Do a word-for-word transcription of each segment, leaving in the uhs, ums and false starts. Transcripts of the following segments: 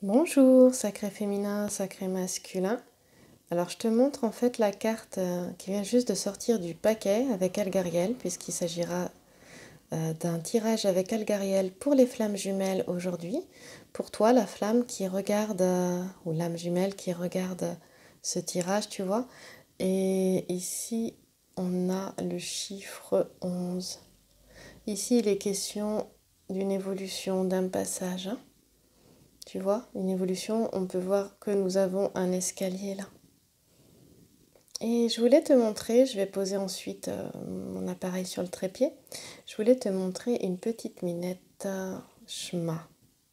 Bonjour, sacré féminin, sacré masculin. Alors je te montre en fait la carte euh, qui vient juste de sortir du paquet avec Algariel, puisqu'il s'agira euh, d'un tirage avec Algariel pour les flammes jumelles aujourd'hui. Pour toi, la flamme qui regarde, euh, ou l'âme jumelle qui regarde ce tirage, tu vois. Et ici, on a le chiffre onze. Ici, il est question d'une évolution, d'un passage, hein. Tu vois, une évolution, on peut voir que nous avons un escalier là. Et je voulais te montrer, je vais poser ensuite euh, mon appareil sur le trépied, je voulais te montrer une petite minette euh, Shma.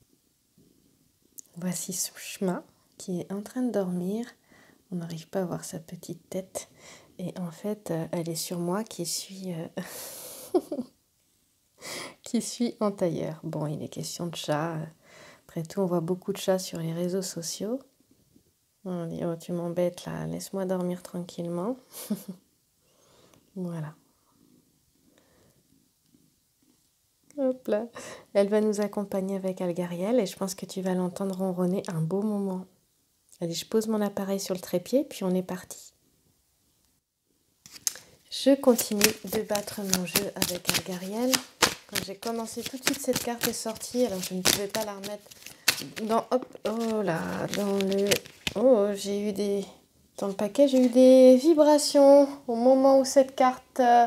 Voici Shma qui est en train de dormir, on n'arrive pas à voir sa petite tête, et en fait euh, elle est sur moi qui suis, euh, qui suis en tailleur. Bon, il est question de chat, après tout on voit beaucoup de chats sur les réseaux sociaux. On dit, oh, tu m'embêtes là, laisse-moi dormir tranquillement. Voilà. Hop là. Elle va nous accompagner avec Algariel et je pense que tu vas l'entendre ronronner un beau moment. Allez, je pose mon appareil sur le trépied, puis on est parti. Je continue de battre mon jeu avec Algariel. Quand j'ai commencé, tout de suite cette carte est sortie, alors je ne pouvais pas la remettre dans, hop, oh là, dans le, oh, j'ai eu des, dans le paquet, j'ai eu des vibrations au moment où cette carte euh,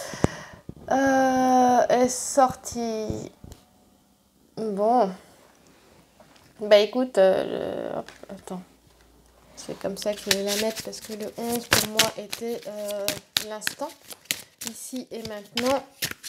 euh, est sortie. Bon, bah écoute, euh, le... hop, attends, c'est comme ça que je voulais la mettre parce que le onze pour moi était euh, l'instant, ici et maintenant.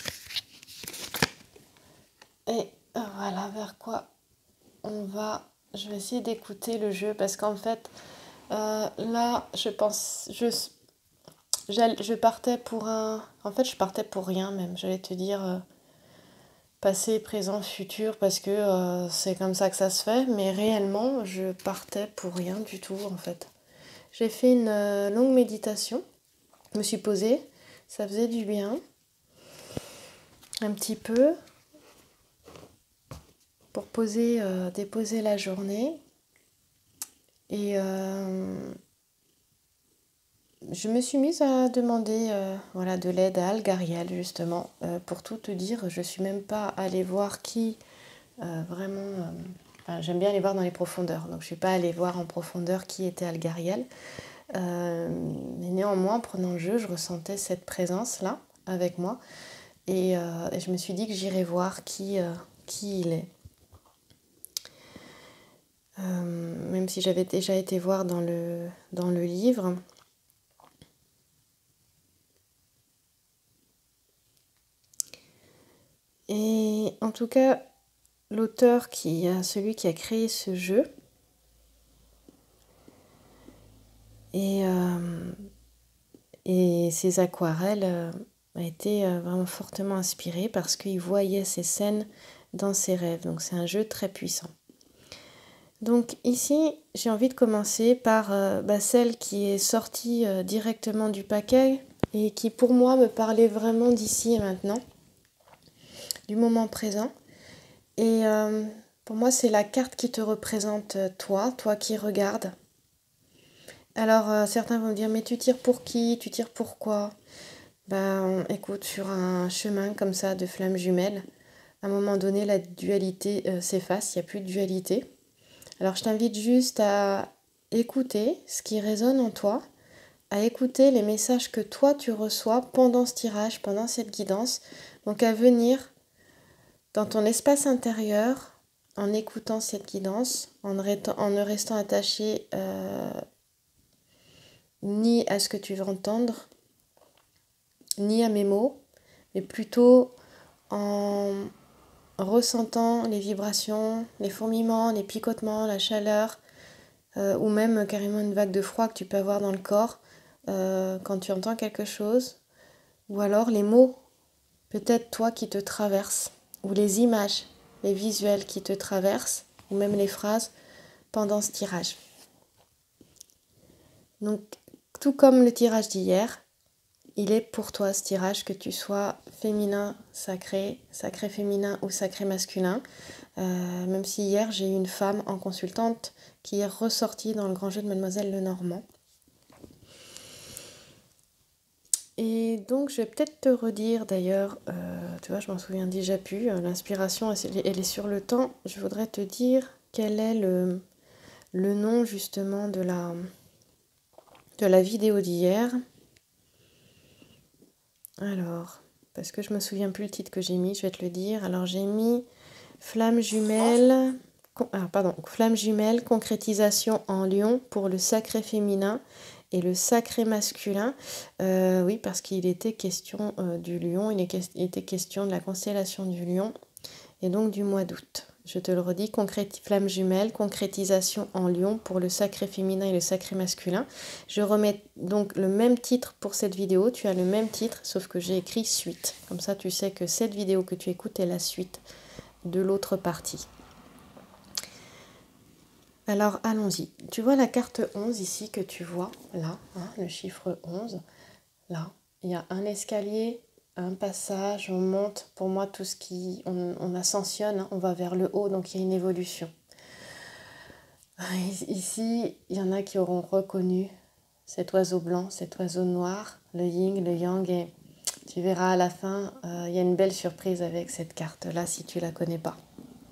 Et voilà vers quoi on va. Je vais essayer d'écouter le jeu parce qu'en fait, euh, là, je pense, je, je partais pour un, en fait, je partais pour rien même. J'allais te dire euh, passé, présent, futur parce que euh, c'est comme ça que ça se fait. Mais réellement, je partais pour rien du tout en fait. J'ai fait une euh, longue méditation. Je me suis posée, ça faisait du bien, un petit peu, pour poser, euh, déposer la journée. Et euh, je me suis mise à demander euh, voilà, de l'aide à Algariel, justement. Euh, pour tout te dire, je ne suis même pas allée voir qui euh, vraiment... Euh, enfin, j'aime bien aller voir dans les profondeurs, donc je ne suis pas allée voir en profondeur qui était Algariel. Euh, mais néanmoins, en prenant le jeu, je ressentais cette présence-là avec moi. Et, euh, et je me suis dit que j'irais voir qui, euh, qui il est. Euh, même si j'avais déjà été voir dans le, dans le livre. Et en tout cas, l'auteur, qui, celui qui a créé ce jeu, et, euh, et ses aquarelles euh, a été euh, vraiment fortement inspiré parce qu'il voyait ces scènes dans ses rêves. Donc c'est un jeu très puissant. Donc ici, j'ai envie de commencer par euh, bah, celle qui est sortie euh, directement du paquet et qui pour moi me parlait vraiment d'ici et maintenant, du moment présent. Et euh, pour moi, c'est la carte qui te représente euh, toi, toi qui regardes. Alors euh, certains vont me dire, mais tu tires pour qui? Tu tires pour quoi? Ben écoute, sur un chemin comme ça de flammes jumelles, à un moment donné, la dualité euh, s'efface, il n'y a plus de dualité. Alors je t'invite juste à écouter ce qui résonne en toi, à écouter les messages que toi tu reçois pendant ce tirage, pendant cette guidance. Donc à venir dans ton espace intérieur en écoutant cette guidance, en ne, restant, en ne restant attaché euh, ni à ce que tu veux entendre, ni à mes mots, mais plutôt en ressentant les vibrations, les fourmillements, les picotements, la chaleur, euh, ou même carrément une vague de froid que tu peux avoir dans le corps euh, quand tu entends quelque chose, ou alors les mots, peut-être toi qui te traversent, ou les images, les visuels qui te traversent, ou même les phrases pendant ce tirage. Donc, tout comme le tirage d'hier, il est pour toi ce tirage, que tu sois féminin, sacré, sacré féminin ou sacré masculin. Euh, même si hier, j'ai eu une femme en consultante qui est ressortie dans le grand jeu de Mademoiselle Lenormand. Et donc, je vais peut-être te redire d'ailleurs, euh, tu vois, je m'en souviens déjà plus, euh, l'inspiration, elle, elle est sur le temps. Je voudrais te dire quel est le, le nom justement de la, de la vidéo d'hier. Alors, parce que je me souviens plus le titre que j'ai mis, je vais te le dire. Alors, j'ai mis Flamme jumelle, con, ah, pardon, Flamme jumelle, concrétisation en lion pour le sacré féminin et le sacré masculin. Euh, oui, parce qu'il était question euh, du lion, il était question de la constellation du lion et donc du mois d'août. Je te le redis, concrét... flamme jumelle, concrétisation en lion pour le sacré féminin et le sacré masculin. Je remets donc le même titre pour cette vidéo. Tu as le même titre, sauf que j'ai écrit suite. Comme ça, tu sais que cette vidéo que tu écoutes est la suite de l'autre partie. Alors, allons-y. Tu vois la carte onze ici que tu vois, là, hein, le chiffre onze. Là, il y a un escalier, un passage, on monte, pour moi tout ce qui, on, on ascensionne, hein, on va vers le haut, donc il y a une évolution. Ici, il y en a qui auront reconnu cet oiseau blanc, cet oiseau noir, le yin, le yang, et tu verras à la fin, euh, il y a une belle surprise avec cette carte-là si tu ne la connais pas.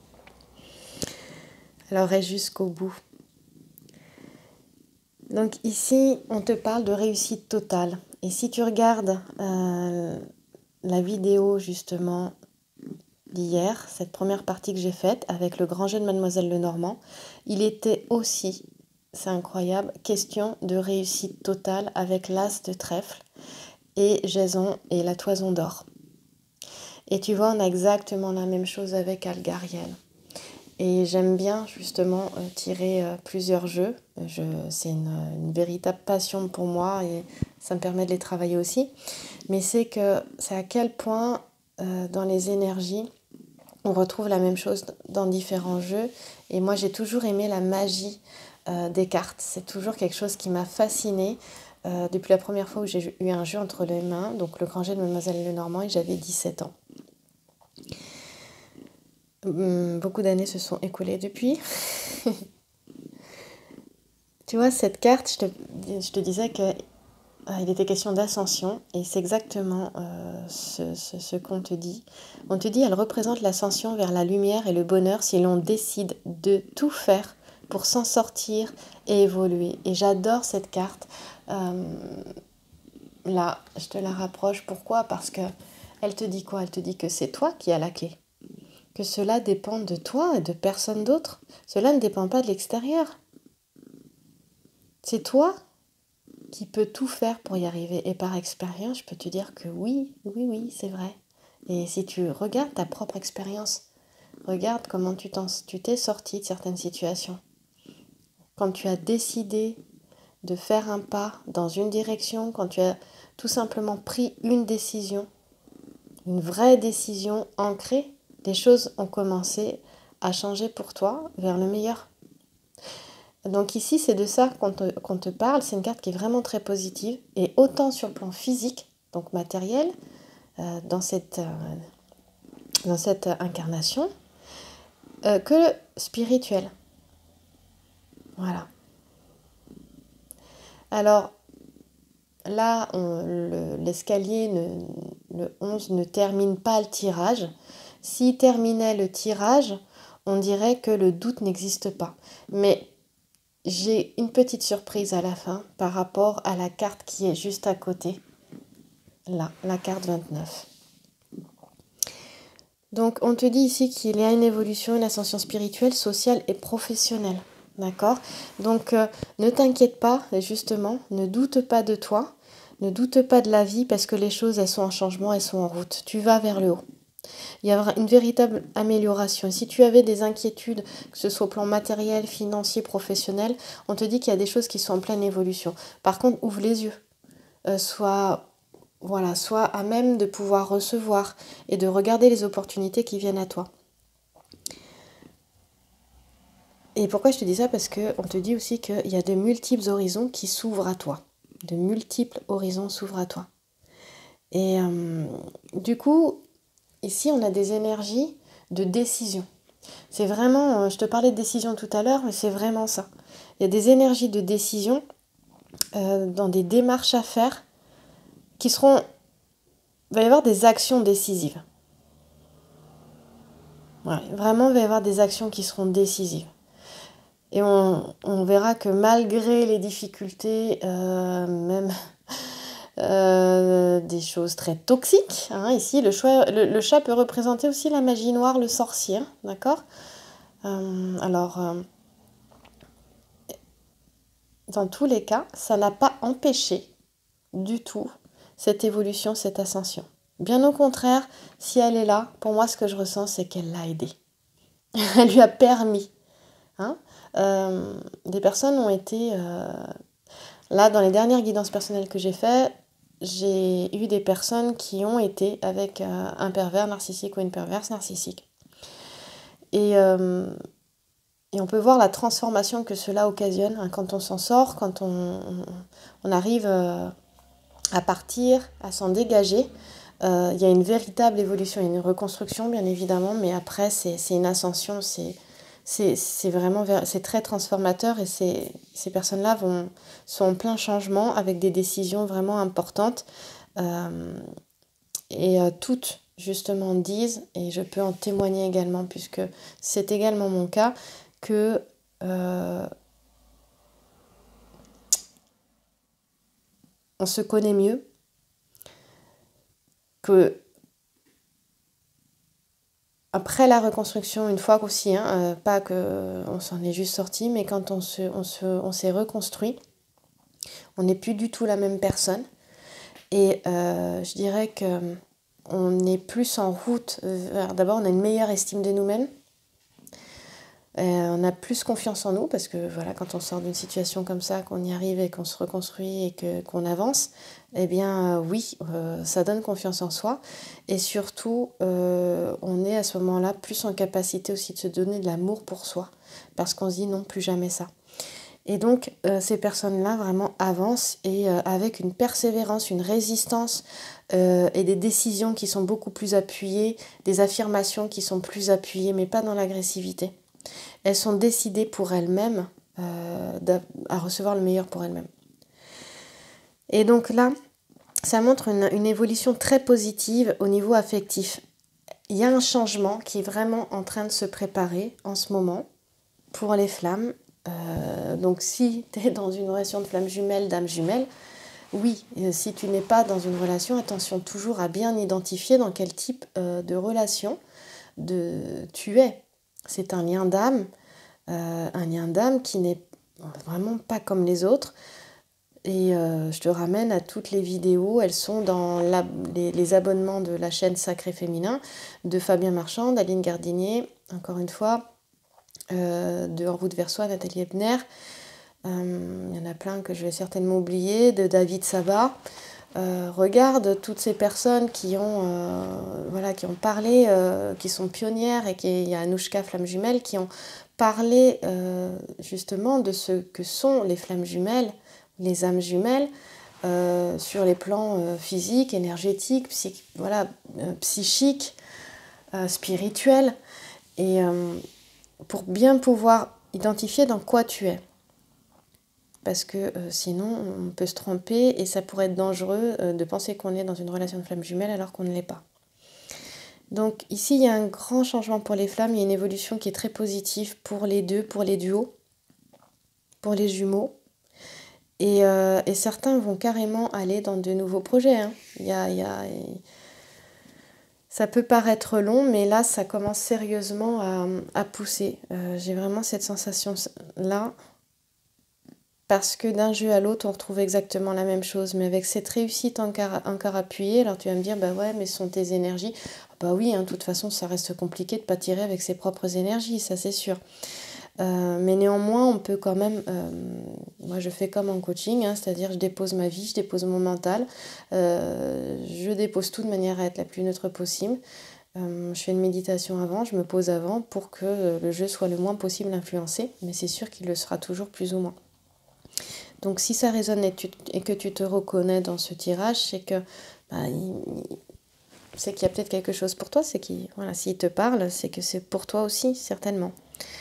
Alors reste jusqu'au bout. Donc ici, on te parle de réussite totale. Et si tu regardes euh, la vidéo justement d'hier, cette première partie que j'ai faite avec le grand jeu de Mademoiselle Lenormand, il était aussi, c'est incroyable, question de réussite totale avec l'as de trèfle et Jason et la toison d'or. Et tu vois, on a exactement la même chose avec Algariel. Et j'aime bien justement euh, tirer euh, plusieurs jeux. Je, c'est une, une véritable passion pour moi et ça me permet de les travailler aussi. Mais c'est que c'est à quel point euh, dans les énergies, on retrouve la même chose dans différents jeux. Et moi, j'ai toujours aimé la magie euh, des cartes. C'est toujours quelque chose qui m'a fascinée. Euh, depuis la première fois où j'ai eu un jeu entre les mains, donc le grand jeu de Mademoiselle Lenormand, et j'avais dix-sept ans. Beaucoup d'années se sont écoulées depuis. Tu vois, cette carte, je te, je te disais qu'il euh, était question d'ascension, et c'est exactement euh, ce, ce, ce qu'on te dit. On te dit, elle représente l'ascension vers la lumière et le bonheur si l'on décide de tout faire pour s'en sortir et évoluer. Et j'adore cette carte. Euh, là, je te la rapproche. Pourquoi ? Parce que elle te dit quoi ? Elle te dit que c'est toi qui as la clé. Que cela dépend de toi et de personne d'autre. Cela ne dépend pas de l'extérieur. C'est toi qui peux tout faire pour y arriver. Et par expérience, je peux te dire que oui, oui, oui, c'est vrai. Et si tu regardes ta propre expérience, regarde comment tu, t'en, tu t'es sorti de certaines situations. Quand tu as décidé de faire un pas dans une direction, quand tu as tout simplement pris une décision, une vraie décision ancrée, les choses ont commencé à changer pour toi vers le meilleur. Donc ici, c'est de ça qu'on te, qu'on te parle. C'est une carte qui est vraiment très positive. Et autant sur le plan physique, donc matériel, euh, dans, cette, euh, dans cette incarnation, euh, que spirituel. Voilà. Alors, là, on, le, l'escalier, ne, le onze, ne termine pas le tirage. S'il terminait le tirage, on dirait que le doute n'existe pas. Mais j'ai une petite surprise à la fin par rapport à la carte qui est juste à côté. Là, la carte vingt-neuf. Donc, on te dit ici qu'il y a une évolution, une ascension spirituelle, sociale et professionnelle. D'accord ? Donc, euh, ne t'inquiète pas, justement, ne doute pas de toi, ne doute pas de la vie parce que les choses, elles sont en changement, elles sont en route. Tu vas vers le haut. Il y aura une véritable amélioration. Si tu avais des inquiétudes, que ce soit au plan matériel, financier, professionnel, on te dit qu'il y a des choses qui sont en pleine évolution. Par contre, ouvre les yeux. Euh, sois, voilà, sois à même de pouvoir recevoir et de regarder les opportunités qui viennent à toi. Et pourquoi je te dis ça ? Parce qu'on te dit aussi qu'il y a de multiples horizons qui s'ouvrent à toi. De multiples horizons s'ouvrent à toi. Et euh, du coup, ici, on a des énergies de décision. C'est vraiment, je te parlais de décision tout à l'heure, mais c'est vraiment ça. Il y a des énergies de décision euh, dans des démarches à faire qui seront... Il va y avoir des actions décisives. Ouais, vraiment, il va y avoir des actions qui seront décisives. Et on, on verra que malgré les difficultés, euh, même euh, des choses très toxiques, hein, ici, le, choix, le, le chat peut représenter aussi la magie noire, le sorcier, d'accord euh, Alors, euh, dans tous les cas, ça n'a pas empêché du tout cette évolution, cette ascension. Bien au contraire, si elle est là, pour moi, ce que je ressens, c'est qu'elle l'a aidée. Elle lui a permis. Hein euh, des personnes ont été... Euh, là, dans les dernières guidances personnelles que j'ai faites, j'ai eu des personnes qui ont été avec euh, un pervers narcissique ou une perverse narcissique. Et, euh, et on peut voir la transformation que cela occasionne hein, quand on s'en sort, quand on, on, on arrive euh, à partir, à s'en dégager. Euh, il y a une véritable évolution, il y a une reconstruction bien évidemment, mais après c'est une ascension, c'est... C'est vraiment c'est très transformateur et ces, ces personnes-là vont sont en plein changement avec des décisions vraiment importantes. Euh, et euh, toutes, justement, disent, et je peux en témoigner également, puisque c'est également mon cas, que euh, on se connaît mieux, que après la reconstruction, une fois qu'aussi, hein, euh, pas qu'on s'en est juste sorti, mais quand on se, on se, on s'est reconstruit, on n'est plus du tout la même personne. Et euh, je dirais qu'on est plus en route vers... D'abord, on a une meilleure estime de nous-mêmes. Euh, on a plus confiance en nous parce que voilà, quand on sort d'une situation comme ça, qu'on y arrive et qu'on se reconstruit et que, qu'on avance, eh bien euh, oui, euh, ça donne confiance en soi. Et surtout, euh, on est à ce moment-là plus en capacité aussi de se donner de l'amour pour soi parce qu'on se dit non, plus jamais ça. Et donc, euh, ces personnes-là vraiment avancent et euh, avec une persévérance, une résistance euh, et des décisions qui sont beaucoup plus appuyées, des affirmations qui sont plus appuyées, mais pas dans l'agressivité. Elles sont décidées pour elles-mêmes euh, à recevoir le meilleur pour elles-mêmes. Et donc là, ça montre une, une évolution très positive au niveau affectif. Il y a un changement qui est vraiment en train de se préparer en ce moment pour les flammes. Euh, donc si tu es dans une relation de flamme jumelle, d'âme jumelle, oui, si tu n'es pas dans une relation, attention toujours à bien identifier dans quel type euh, de relation de, tu es. C'est un lien d'âme, euh, un lien d'âme qui n'est vraiment pas comme les autres. Et euh, je te ramène à toutes les vidéos, elles sont dans la, les, les abonnements de la chaîne Sacré Féminin, de Fabien Marchand, d'Aline Gardinier, encore une fois, euh, de En route vers soi, Nathalie Ebner. Euh, il y en a plein que je vais certainement oublier, de David Sabat. Euh, regarde toutes ces personnes qui ont, euh, voilà, qui ont parlé, euh, qui sont pionnières, et qui, il y a Anouchka Flamme Jumelle, qui ont parlé euh, justement de ce que sont les flammes jumelles, les âmes jumelles, euh, sur les plans euh, physiques, énergétiques, psych, voilà, euh, psychiques, euh, spirituels, et euh, pour bien pouvoir identifier dans quoi tu es. Parce que euh, sinon, on peut se tromper et ça pourrait être dangereux euh, de penser qu'on est dans une relation de flamme jumelle alors qu'on ne l'est pas. Donc ici, il y a un grand changement pour les flammes, il y a une évolution qui est très positive pour les deux, pour les duos, pour les jumeaux. Et, euh, et certains vont carrément aller dans de nouveaux projets. Hein. Il y a, il y a, il... Ça peut paraître long, mais là, ça commence sérieusement à, à pousser. Euh, j'ai vraiment cette sensation-là. Parce que d'un jeu à l'autre, on retrouve exactement la même chose. Mais avec cette réussite encore, encore appuyée, alors tu vas me dire, bah ouais, mais ce sont tes énergies. Bah oui, hein, de toute façon, ça reste compliqué de ne pas tirer avec ses propres énergies, ça c'est sûr. Euh, mais néanmoins, on peut quand même... Euh, moi, je fais comme en coaching, hein, c'est-à-dire je dépose ma vie, je dépose mon mental. Euh, je dépose tout de manière à être la plus neutre possible. Euh, je fais une méditation avant, je me pose avant pour que le jeu soit le moins possible influencé. Mais c'est sûr qu'il le sera toujours plus ou moins. Donc si ça résonne et, tu, et que tu te reconnais dans ce tirage, c'est que bah, il, c'est qu'il y a peut-être quelque chose pour toi, c'est qu'il, voilà, s'il te parle, c'est que c'est pour toi aussi, certainement.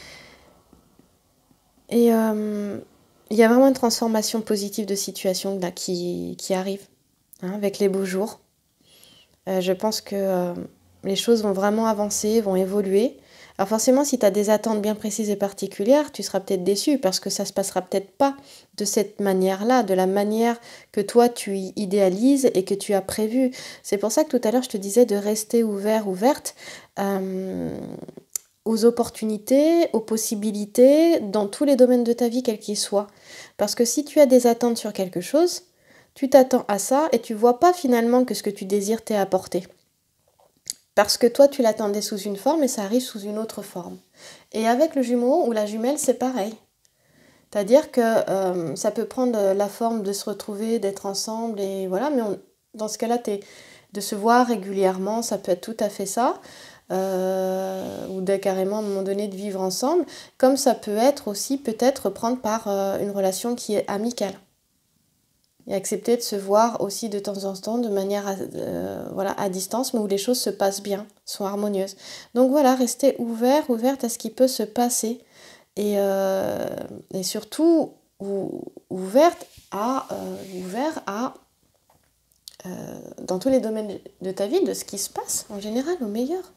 Et euh, il y a vraiment une transformation positive de situation là, qui, qui arrive, hein, avec les beaux jours. Euh, je pense que euh, les choses vont vraiment avancer, vont évoluer. Alors forcément, si tu as des attentes bien précises et particulières, tu seras peut-être déçu parce que ça se passera peut-être pas de cette manière-là, de la manière que toi tu idéalises et que tu as prévu. C'est pour ça que tout à l'heure je te disais de rester ouvert, ouverte euh, aux opportunités, aux possibilités dans tous les domaines de ta vie, quels qu'ils soient. Parce que si tu as des attentes sur quelque chose, tu t'attends à ça et tu vois pas finalement que ce que tu désires t'est apporté. Parce que toi, tu l'attendais sous une forme et ça arrive sous une autre forme. Et avec le jumeau ou la jumelle, c'est pareil. C'est-à-dire que euh, ça peut prendre la forme de se retrouver, d'être ensemble, et voilà, mais on, dans ce cas-là, t'es, de se voir régulièrement, ça peut être tout à fait ça. Euh, ou de carrément à un moment donné de vivre ensemble, comme ça peut être aussi peut-être prendre par euh, une relation qui est amicale. Et accepter de se voir aussi de temps en temps de manière à, euh, voilà, à distance, mais où les choses se passent bien, sont harmonieuses. Donc voilà, rester ouvert, ouverte à ce qui peut se passer. Et, euh, et surtout, ou, ouverte à, euh, ouvert à, euh, dans tous les domaines de ta vie, de ce qui se passe en général, au meilleur.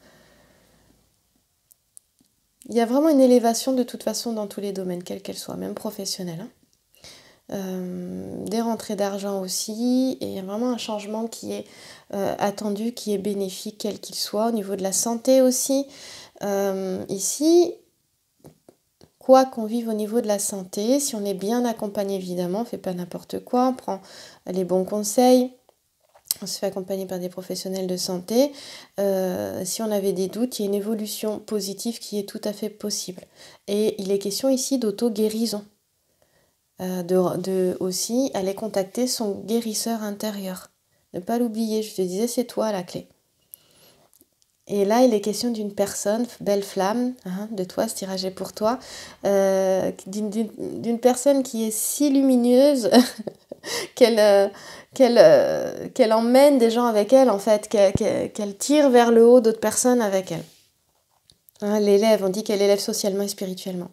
Il y a vraiment une élévation de toute façon dans tous les domaines, quels qu'elles soient, même professionnels. Hein. Euh, des rentrées d'argent aussi, et il y a vraiment un changement qui est euh, attendu, qui est bénéfique, quel qu'il soit, au niveau de la santé aussi. Euh, ici, quoi qu'on vive au niveau de la santé, si on est bien accompagné évidemment, on ne fait pas n'importe quoi, on prend les bons conseils, on se fait accompagner par des professionnels de santé. Euh, si on avait des doutes, il y a une évolution positive qui est tout à fait possible. Et il est question ici d'auto-guérison. Euh, de, de aussi aller contacter son guérisseur intérieur. Ne pas l'oublier, je te disais, c'est toi la clé. Et là, il est question d'une personne, belle flamme, hein, de toi, ce tirage est pour toi, euh, d'une, d'une, d'une personne qui est si lumineuse qu'elle, euh, qu'elle, euh, qu'elle emmène des gens avec elle, en fait, qu'elle, qu'elle, qu'elle tire vers le haut d'autres personnes avec elle. Hein, l'élève, on dit qu'elle élève socialement et spirituellement.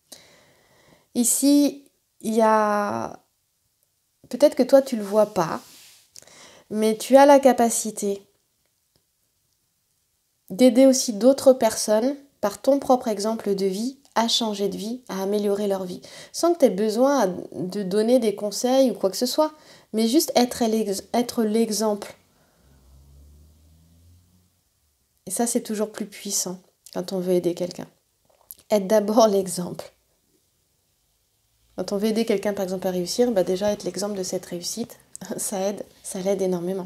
Ici, il y a... Peut-être que toi, tu ne le vois pas, mais tu as la capacité d'aider aussi d'autres personnes, par ton propre exemple de vie, à changer de vie, à améliorer leur vie. Sans que tu aies besoin de donner des conseils ou quoi que ce soit, mais juste être, l'ex- être l'exemple. Et ça, c'est toujours plus puissant quand on veut aider quelqu'un. Être d'abord l'exemple. Quand on veut aider quelqu'un, par exemple, à réussir, bah déjà être l'exemple de cette réussite, ça aide, ça l'aide énormément.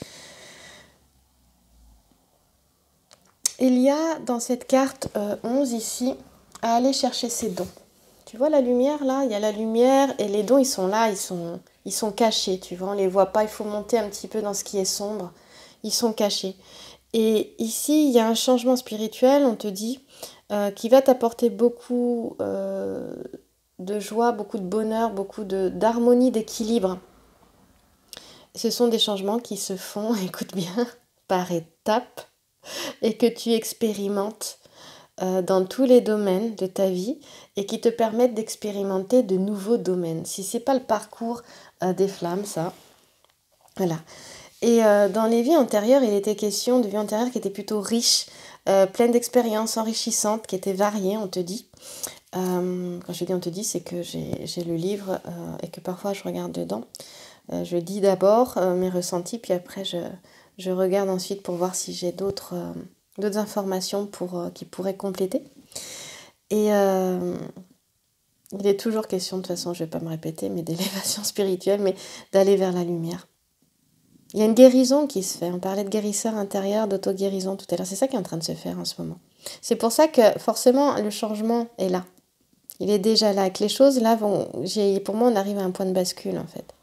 Il y a dans cette carte euh, onze ici, à aller chercher ses dons. Tu vois la lumière là, il y a la lumière et les dons ils sont là, ils sont, ils sont cachés, tu vois, on les voit pas, il faut monter un petit peu dans ce qui est sombre, ils sont cachés. Et ici, il y a un changement spirituel, on te dit, euh, qui va t'apporter beaucoup euh, de joie, beaucoup de bonheur, beaucoup de, d'harmonie, d'équilibre. Ce sont des changements qui se font, écoute bien, par étapes et que tu expérimentes euh, dans tous les domaines de ta vie et qui te permettent d'expérimenter de nouveaux domaines. Si c'est pas le parcours euh, des flammes, ça, voilà. Et euh, dans les vies antérieures, il était question de vies antérieures qui étaient plutôt riches, euh, pleines d'expériences enrichissantes, qui étaient variées, on te dit. Euh, quand je dis on te dit, c'est que j'ai, j'ai le livre euh, et que parfois je regarde dedans. Euh, je dis d'abord euh, mes ressentis, puis après je, je regarde ensuite pour voir si j'ai d'autres, euh, d'autres informations pour, euh, qui pourraient compléter. Et euh, il est toujours question, de toute façon je ne vais pas me répéter, mais d'élévation spirituelle, mais d'aller vers la lumière. Il y a une guérison qui se fait. On parlait de guérisseur intérieur, d'auto-guérison tout à l'heure. C'est ça qui est en train de se faire en ce moment. C'est pour ça que forcément le changement est là. Il est déjà là. Que les choses là vont... J'ai, pour moi, on arrive à un point de bascule en fait.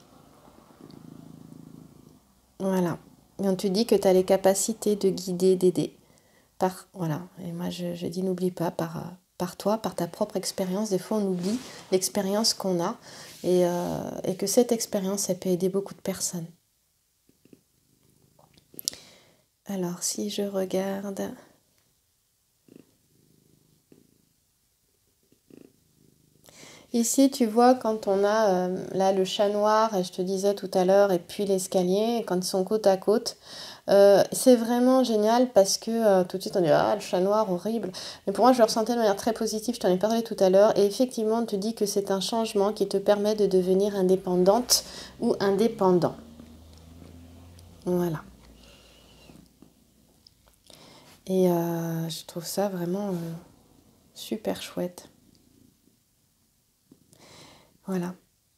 Voilà. Et on te dit que tu as les capacités de guider, d'aider. Par, voilà. Et moi, je, je dis, n'oublie pas, par, par toi, par ta propre expérience. Des fois, on oublie l'expérience qu'on a et, euh, et que cette expérience, elle peut aider beaucoup de personnes. Alors, si je regarde... Ici, tu vois, quand on a euh, là le chat noir, et je te disais tout à l'heure, et puis l'escalier, quand ils sont côte à côte, euh, c'est vraiment génial parce que euh, tout de suite on dit ah le chat noir horrible, mais pour moi je le ressentais de manière très positive, je t'en ai parlé tout à l'heure, et effectivement on te dit que c'est un changement qui te permet de devenir indépendante ou indépendant. Voilà. Et euh, je trouve ça vraiment euh, super chouette. Voilà.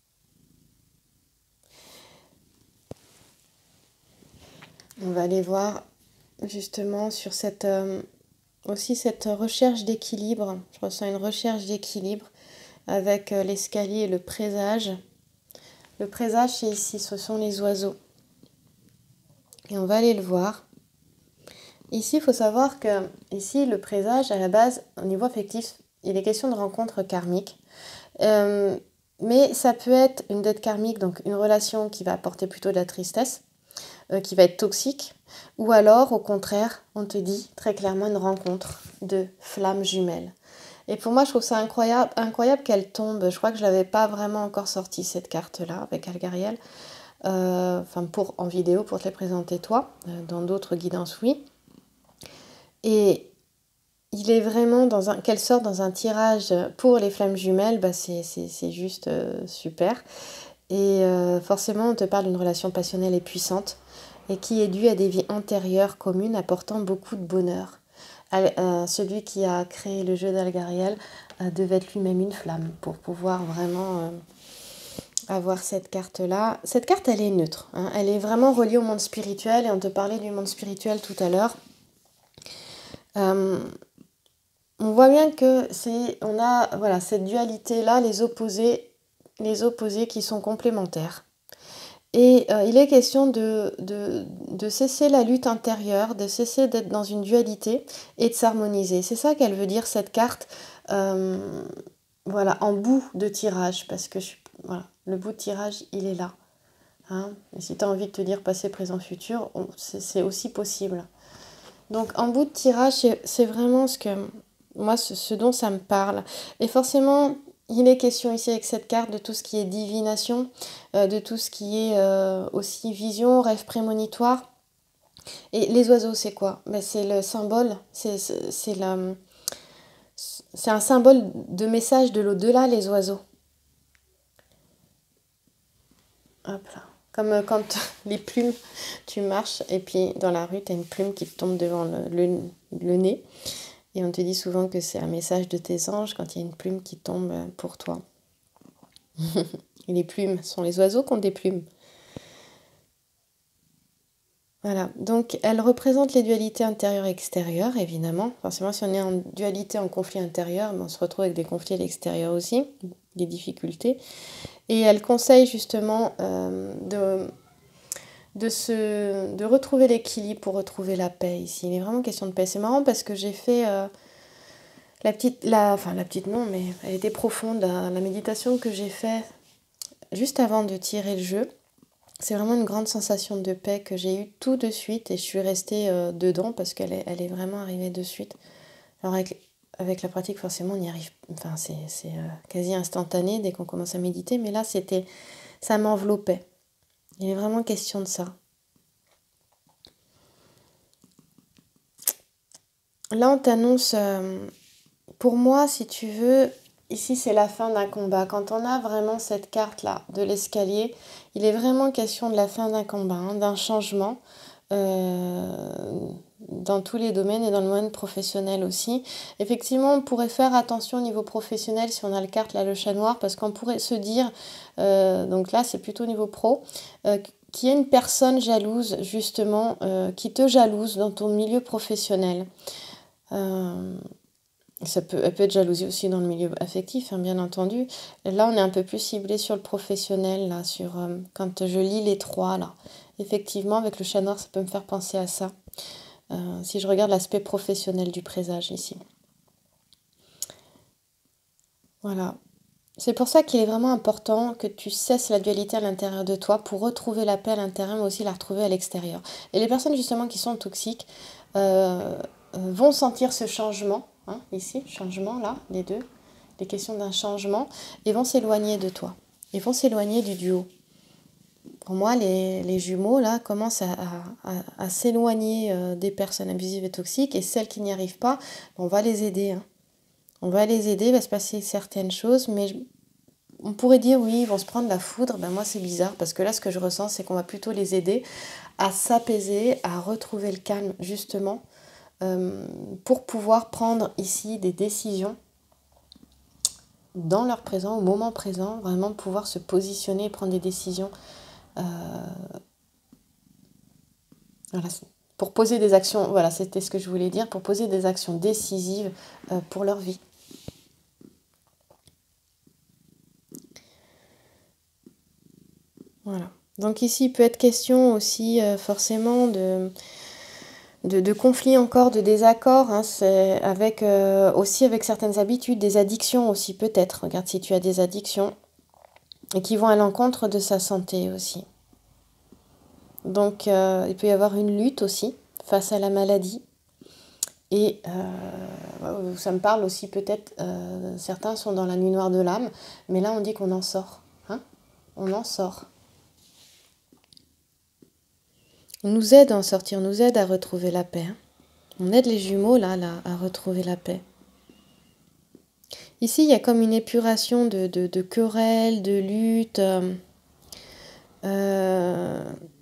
On va aller voir justement sur cette euh, aussi cette recherche d'équilibre. Je ressens une recherche d'équilibre avec euh, l'escalier et le présage. Le présage, c'est ici, ce sont les oiseaux. Et on va aller le voir. Ici, il faut savoir que ici, le présage, à la base, au niveau affectif, il est question de rencontre karmique. Euh, mais ça peut être une dette karmique, donc une relation qui va apporter plutôt de la tristesse, euh, qui va être toxique, ou alors, au contraire, on te dit très clairement une rencontre de flammes jumelles. Et pour moi, je trouve ça incroyable, incroyable qu'elle tombe. Je crois que je l'avais pas vraiment encore sorti cette carte-là avec Algariel, euh, enfin pour en vidéo pour te les présenter toi. Euh, dans d'autres guidances, oui. Et il est vraiment dans un qu'elle sorte dans un tirage pour les flammes jumelles, bah c'est c'est c'est juste euh, super. Et euh, forcément, on te parle d'une relation passionnelle et puissante et qui est due à des vies antérieures communes apportant beaucoup de bonheur. Al- euh, celui qui a créé le jeu d'Algariel euh, devait être lui-même une flamme pour pouvoir vraiment euh, avoir cette carte-là. Cette carte, elle est neutre, hein. Elle est vraiment reliée au monde spirituel et on te parlait du monde spirituel tout à l'heure. Euh, on voit bien que c'est, on a voilà, cette dualité-là, les opposés, les opposés qui sont complémentaires. Et euh, il est question de, de, de cesser la lutte intérieure, de cesser d'être dans une dualité et de s'harmoniser. C'est ça qu'elle veut dire, cette carte, euh, voilà, en bout de tirage, parce que je, voilà, le bout de tirage, il est là. Hein. Et si tu as envie de te dire passé, présent, futur, c'est aussi possible. Donc en bout de tirage, c'est vraiment ce que moi, ce, ce dont ça me parle. Et forcément, il est question ici avec cette carte de tout ce qui est divination, euh, de tout ce qui est euh, aussi vision, rêve prémonitoire. Et les oiseaux, c'est quoi? Ben, c'est le symbole, c'est c'est la, c'est un symbole de message de l'au-delà, les oiseaux. Hop là. Comme euh, quand les plumes, tu marches et puis dans la rue, tu as une plume qui te tombe devant le, le, le nez. Et on te dit souvent que c'est un message de tes anges quand il y a une plume qui tombe pour toi. Et les plumes sont les oiseaux qui ont des plumes. Voilà, donc elle représente les dualités intérieures et extérieures, évidemment. Forcément, si on est en dualité, en conflit intérieur, on se retrouve avec des conflits à l'extérieur aussi, des difficultés. Et elle conseille justement euh, de, de, se, de retrouver l'équilibre pour retrouver la paix ici. Il est vraiment question de paix. C'est marrant parce que j'ai fait... Euh, La petite, la, enfin la petite non, mais elle était profonde. La, la méditation que j'ai faite juste avant de tirer le jeu, c'est vraiment une grande sensation de paix que j'ai eue tout de suite et je suis restée euh, dedans parce qu'elle est, elle est vraiment arrivée de suite. Alors avec, avec la pratique, forcément, on y arrive. Enfin, c'est, c'est euh, quasi instantané dès qu'on commence à méditer, mais là, c'était, ça m'enveloppait. Il est vraiment question de ça. Là, on t'annonce. Euh, Pour moi, si tu veux, ici c'est la fin d'un combat. Quand on a vraiment cette carte-là de l'escalier, il est vraiment question de la fin d'un combat, hein, d'un changement euh, dans tous les domaines et dans le domaine professionnel aussi. Effectivement, on pourrait faire attention au niveau professionnel si on a le carte là, le chat noir, parce qu'on pourrait se dire, euh, donc là c'est plutôt au niveau pro, euh, qu'il y a une personne jalouse justement, euh, qui te jalouse dans ton milieu professionnel. Euh, Ça peut, elle peut être jalousie aussi dans le milieu affectif, hein, bien entendu. Là, on est un peu plus ciblé sur le professionnel, là, sur euh, quand je lis les trois, là. Effectivement, avec le chat noir, ça peut me faire penser à ça. Euh, si je regarde l'aspect professionnel du présage ici. Voilà. C'est pour ça qu'il est vraiment important que tu cesses la dualité à l'intérieur de toi pour retrouver la paix à l'intérieur, mais aussi la retrouver à l'extérieur. Et les personnes justement qui sont toxiques euh, euh, vont sentir ce changement, hein, ici, changement là, les deux, les questions d'un changement, et vont s'éloigner de toi. Ils vont s'éloigner du duo. Pour moi, les, les jumeaux là commencent à, à, à, à s'éloigner euh, des personnes abusives et toxiques, et celles qui n'y arrivent pas, on va les aider, hein. On va les aider, il va se passer certaines choses, mais je- on pourrait dire oui, ils vont se prendre la foudre. Ben moi, c'est bizarre parce que là, ce que je ressens, c'est qu'on va plutôt les aider à s'apaiser, à retrouver le calme, justement, euh, pour pouvoir prendre ici des décisions dans leur présent, au moment présent, vraiment pouvoir se positionner et prendre des décisions. euh, voilà, pour poser des actions, voilà, c'était ce que je voulais dire, pour poser des actions décisives euh, pour leur vie. Voilà. Donc ici, il peut être question aussi euh, forcément de, de, de conflits encore, de désaccords, hein, c'est avec, euh, aussi avec certaines habitudes, des addictions aussi peut-être. Regarde si tu as des addictions et qui vont à l'encontre de sa santé aussi. Donc euh, il peut y avoir une lutte aussi face à la maladie. Et euh, ça me parle aussi peut-être, euh, certains sont dans la nuit noire de l'âme, mais là on dit qu'on en sort, hein, on en sort. On nous aide à en sortir, on nous aide à retrouver la paix, hein. On aide les jumeaux là, là à retrouver la paix. Ici, il y a comme une épuration de, de, de querelles, de luttes. Euh, euh,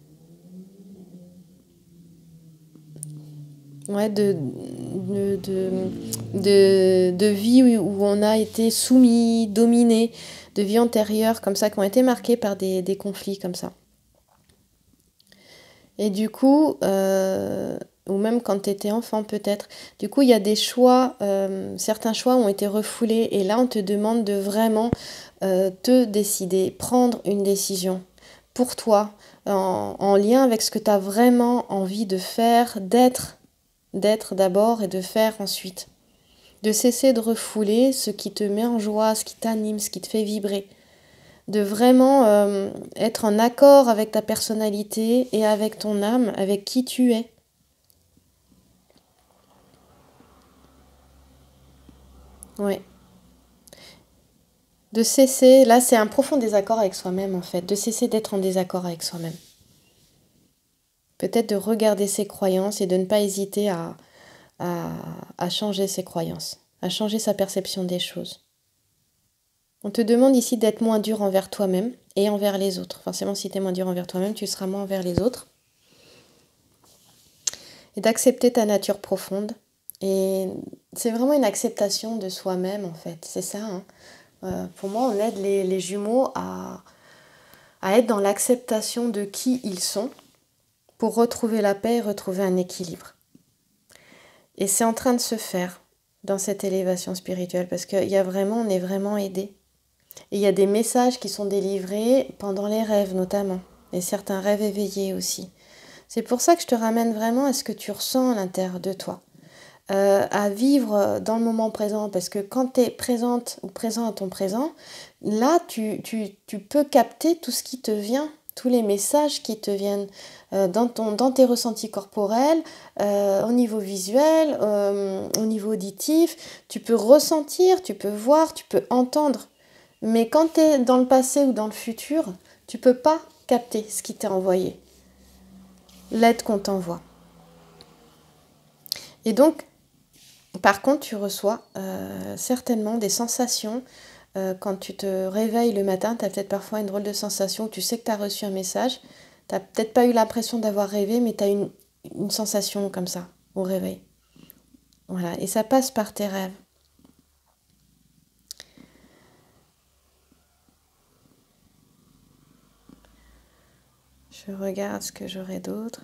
ouais, de, de, de, de, de vie où on a été soumis, dominé, de vie antérieure comme ça, qui ont été marquées par des, des conflits comme ça. Et du coup, euh, ou même quand tu étais enfant peut-être, du coup il y a des choix, euh, certains choix ont été refoulés et là on te demande de vraiment euh, te décider, prendre une décision pour toi, en, en lien avec ce que tu as vraiment envie de faire, d'être, d'être d'abord et de faire ensuite. De cesser de refouler ce qui te met en joie, ce qui t'anime, ce qui te fait vibrer. De vraiment euh, être en accord avec ta personnalité et avec ton âme, avec qui tu es. Ouais. De cesser, là c'est un profond désaccord avec soi-même en fait, de cesser d'être en désaccord avec soi-même. Peut-être de regarder ses croyances et de ne pas hésiter à, à, à changer ses croyances, à changer sa perception des choses. On te demande ici d'être moins dur envers toi-même et envers les autres. Forcément, si tu es moins dur envers toi-même, tu seras moins envers les autres. Et d'accepter ta nature profonde. Et c'est vraiment une acceptation de soi-même, en fait. C'est ça, hein. Euh, pour moi, on aide les, les jumeaux à, à être dans l'acceptation de qui ils sont pour retrouver la paix et retrouver un équilibre. Et c'est en train de se faire dans cette élévation spirituelle parce qu'il y a vraiment, on est vraiment aidé. Et il y a des messages qui sont délivrés pendant les rêves notamment, et certains rêves éveillés aussi. C'est pour ça que je te ramène vraiment à ce que tu ressens à l'intérieur de toi, euh, à vivre dans le moment présent, parce que quand tu es présente ou présent à ton présent, là tu, tu, tu peux capter tout ce qui te vient, tous les messages qui te viennent euh, dans, ton, dans tes ressentis corporels, euh, au niveau visuel, euh, au niveau auditif, tu peux ressentir, tu peux voir, tu peux entendre. Mais quand tu es dans le passé ou dans le futur, tu peux pas capter ce qui t'est envoyé, l'aide qu'on t'envoie. Et donc, par contre, tu reçois euh, certainement des sensations. Euh, quand tu te réveilles le matin, tu as peut-être parfois une drôle de sensation où tu sais que tu as reçu un message. Tu n'as peut-être pas eu l'impression d'avoir rêvé, mais tu as une, une sensation comme ça au réveil. Voilà, et ça passe par tes rêves. Je regarde ce que j'aurai d'autre.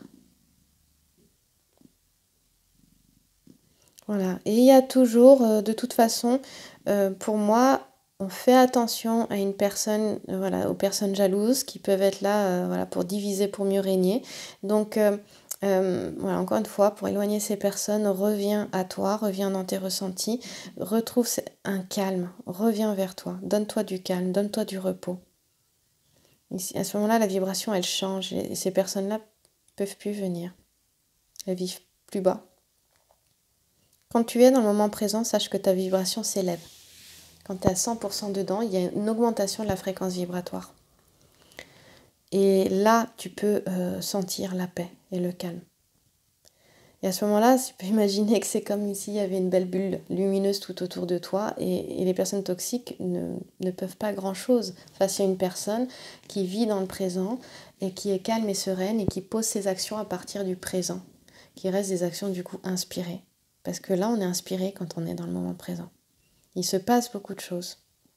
Voilà. Et il y a toujours, euh, de toute façon, euh, pour moi, on fait attention à une personne, euh, voilà, aux personnes jalouses qui peuvent être là, euh, voilà, pour diviser, pour mieux régner. Donc, euh, Euh, voilà, encore une fois, pour éloigner ces personnes, reviens à toi, reviens dans tes ressentis, retrouve un calme, reviens vers toi, donne-toi du calme, donne-toi du repos. Et à ce moment-là, la vibration, elle change et ces personnes-là peuvent plus venir. Elles vivent plus bas. Quand tu es dans le moment présent, sache que ta vibration s'élève. Quand tu es à cent pour cent dedans, il y a une augmentation de la fréquence vibratoire. Et là, tu peux euh, sentir la paix et le calme. Et à ce moment-là, tu peux imaginer que c'est comme s'il y avait une belle bulle lumineuse tout autour de toi et, et les personnes toxiques ne, ne peuvent pas grand-chose face à une personne qui vit dans le présent et qui est calme et sereine et qui pose ses actions à partir du présent, qui reste des actions du coup inspirées. Parce que là, on est inspiré quand on est dans le moment présent. Il se passe beaucoup de choses.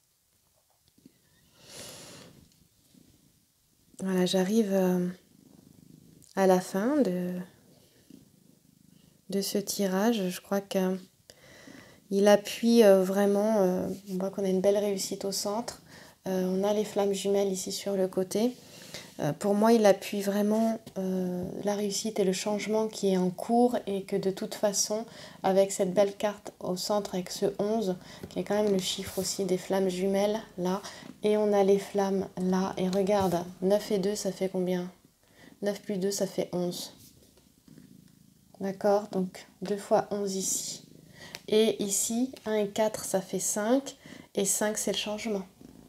Voilà, j'arrive euh, à la fin de... de ce tirage. Je crois qu'il appuie vraiment, euh, on voit qu'on a une belle réussite au centre, euh, on a les flammes jumelles ici sur le côté. Euh, pour moi, il appuie vraiment euh, la réussite et le changement qui est en cours et que de toute façon, avec cette belle carte au centre, avec ce onze, qui est quand même le chiffre aussi des flammes jumelles, là, et on a les flammes là, et regarde, neuf et deux, ça fait combien? neuf plus deux, ça fait onze. D'accord, donc deux fois onze ici. Et ici, un et quatre, ça fait cinq. Et cinq, c'est le changement.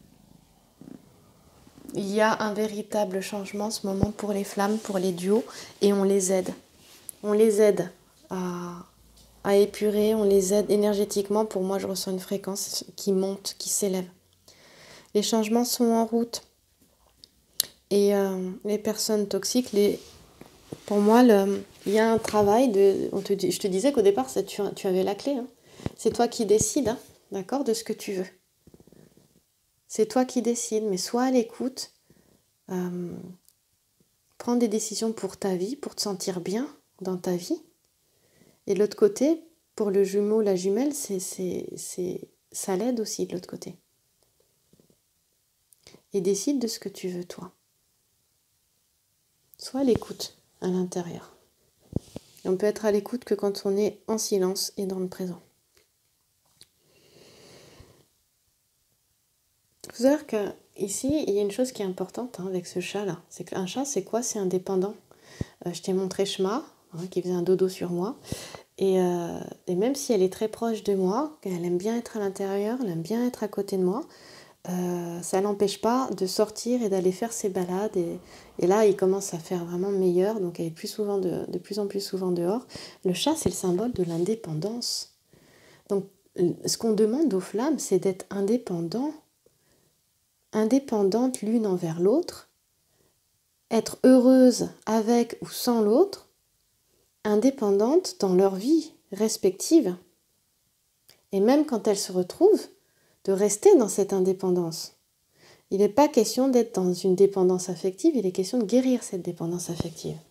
Il y a un véritable changement en ce moment pour les flammes, pour les duos. Et on les aide. On les aide à, à épurer, on les aide énergétiquement. Pour moi, je ressens une fréquence qui monte, qui s'élève. Les changements sont en route. Et euh, les personnes toxiques, les... pour moi, le... il y a un travail de... On te dit... Je te disais qu'au départ, ça, tu, tu avais la clé. Hein. C'est toi qui décides, hein, d'accord, de ce que tu veux. C'est toi qui décides, mais sois à l'écoute. Euh, prends des décisions pour ta vie, pour te sentir bien dans ta vie. Et de l'autre côté, pour le jumeau, la jumelle, c'est, c'est, c'est, ça l'aide aussi de l'autre côté. Et décide de ce que tu veux, toi. Sois à l'écoute à l'intérieur. Et on peut être à l'écoute que quand on est en silence et dans le présent. Il faut savoir qu'ici, il y a une chose qui est importante hein, avec ce chat-là. C'est qu'un chat, c'est quoi? C'est indépendant. Euh, je t'ai montré Shma, hein, qui faisait un dodo sur moi. Et, euh, et même si elle est très proche de moi, elle aime bien être à l'intérieur, elle aime bien être à côté de moi, euh, ça ne l'empêche pas de sortir et d'aller faire ses balades. Et, et là, il commence à faire vraiment meilleur, donc elle est plus souvent de, de plus en plus souvent dehors. Le chat, c'est le symbole de l'indépendance. Donc, ce qu'on demande aux flammes, c'est d'être indépendant, indépendante l'une envers l'autre, être heureuse avec ou sans l'autre, indépendante dans leur vie respective. Et même quand elles se retrouvent, de rester dans cette indépendance. Il n'est pas question d'être dans une dépendance affective, il est question de guérir cette dépendance affective.